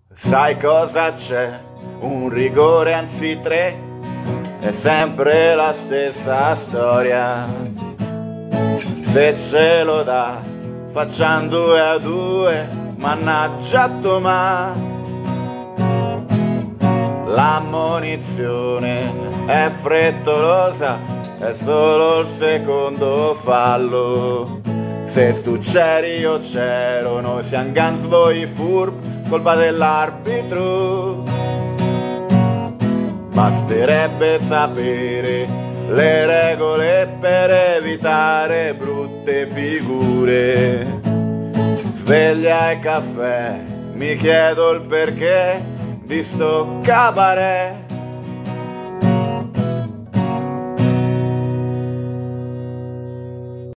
Sai cosa c'è? Un rigore anzi tre, è sempre la stessa storia. Se ce lo dà, facciamo 2-2, mannaggia Tomà. L'ammonizione è frettolosa, è solo il secondo fallo. Se tu c'eri io c'ero, noi siamo Gans voi furb, colpa dell'arbitro. Basterebbe sapere le regole per evitare brutte figure. Sveglia e caffè, mi chiedo il perché di sto cabaret.